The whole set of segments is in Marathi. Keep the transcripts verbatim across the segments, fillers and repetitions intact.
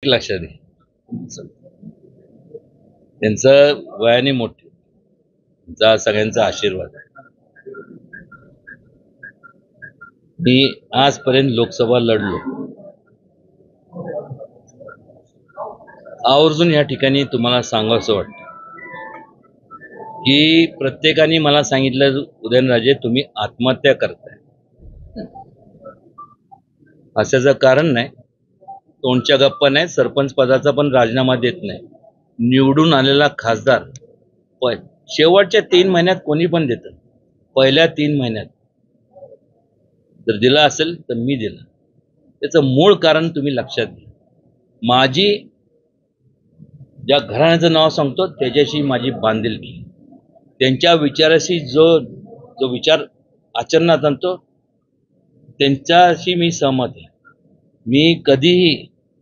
लक्षात घे, त्यांचं वयाने मोठे, त्यांचा सगळ्यांचा आशीर्वाद आहे. मी आजपर्यंत लोकसभा लढलो, आवर्जून या ठिकाणी तुम्हाला सांगावंसं वाटतं की प्रत्येकाने मला सांगितलं, उदयनराजे तुम्ही आत्महत्या करताय. अशाचं कारण नाही, तोंडच्या गप्पा नाही, सरपंच पदाचा पण राजीनामा देत नाही. निवडून आलेला खासदार पण शेवटच्या तीन महिन्यात कोणी पण देतं, पहिल्या तीन महिन्यात जर दिला असेल तर मी दिला. त्याचं मूळ कारण तुम्ही लक्षात घ्या. माझी ज्या घराण्याचं नाव सांगतो त्याच्याशी माझी बांधिलकी, त्यांच्या विचाराशी जो जो विचार आचरणात आणतो त्यांच्याशी मी सहमत आहे. मी कधीही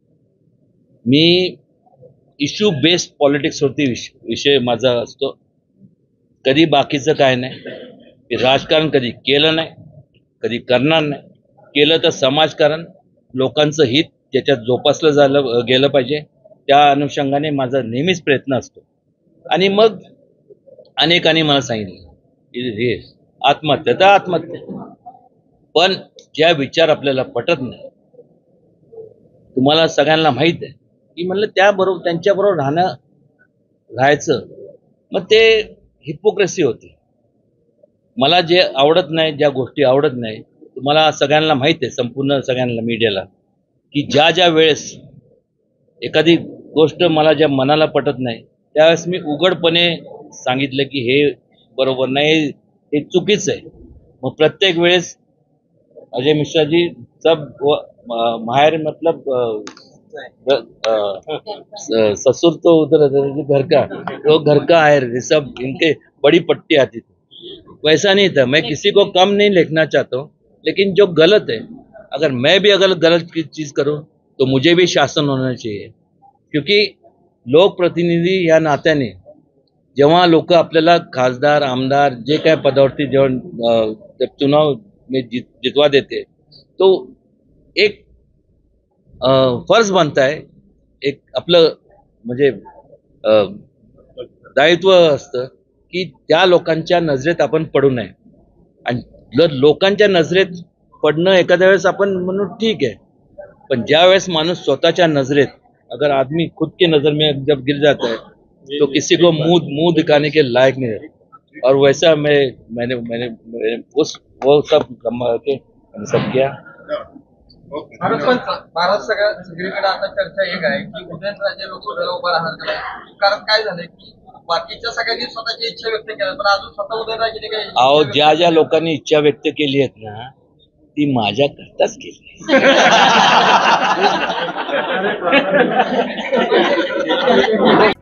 मी इश्यू बेस्ड पॉलिटिक्स होती विषय विषय माझा असतो, कधी बाकीचं काय नाही. मी राजकारण कधी केलं नाही, कधी करणार नाही. केलं तर समाजकारण, लोकांचं हित ज्याच्यात जोपासलं झालं गेलं पाहिजे, त्या अनुषंगाने माझा नेहमीच प्रयत्न असतो. आणि मग अनेकांनी मला सांगितलं की हे आत्महत्या तर आत्महत्या, पण ज्या विचार आपल्याला पटत नाही, तुम्हाला सगळ्यांना माहीत आहे की म्हणलं त्याबरोबर त्यांच्याबरोबर राहणं राहायचं, मग ते हिपोक्रेसी होती. मला जे आवडत नाही, ज्या गोष्टी आवडत नाही, तुम्हाला सगळ्यांना माहीत आहे, संपूर्ण सगळ्यांना मीडियाला, की ज्या ज्या वेळेस एखादी गोष्ट मला ज्या मनाला पटत नाही त्यावेळेस मी उघडपणे सांगितलं की हे बरोबर नाही, हे चुकीचं आहे. मग प्रत्येक वेळेस अजय मिश्राजी सब माहेर मतलब ससुर तो उधर घर का, तो घर का है, ये सब इनके बड़ी पट्टी आती थी. वैसा नहीं था. मैं किसी को कम नहीं लिखना चाहता हूँ, लेकिन जो गलत है, अगर मैं भी अगर गलत की चीज करूँ तो मुझे भी शासन होना चाहिए. क्योंकि लोक प्रतिनिधी या नात्याने जेव्हा लोक आपल्याला खासदार आमदार जे काय पदावरती जेव्हा जब चुनाव में जित जितवा देते, तो एक फर्ज बनता है, एक आपलं म्हणजे दायित्व असतं की त्या लोकांच्या नजरेत आपण पडू नये. आणि जर लोकांच्या नजरेत पडणं एखाद्या वेळेस आपण म्हणू ठीक है, पण ज्या वेळेस माणूस स्वतःच्या नजरेत, अगर आदमी खुद के नजर में जब गिर जाता है तो किसी को मुंह मुंह दिखाने के लायक नहीं रहता. और वैसा मैं मैंने मैंने, मैंने उस वो सब कमा के सब किया. भारत पण भारत सगळ्या सगळीकडे आता चर्चा एक आहे की उदयनराजे लोकसभेला उभा राहणार का नाही. कारण काय झालंय की बाकीच्या सगळ्यांनी स्वतःची इच्छा व्यक्त केली, पण अजून स्वतः उदयनराजेने काही. अहो, ज्या ज्या लोकांनी इच्छा व्यक्त केली आहेत ना, ती माझ्या करताच केली.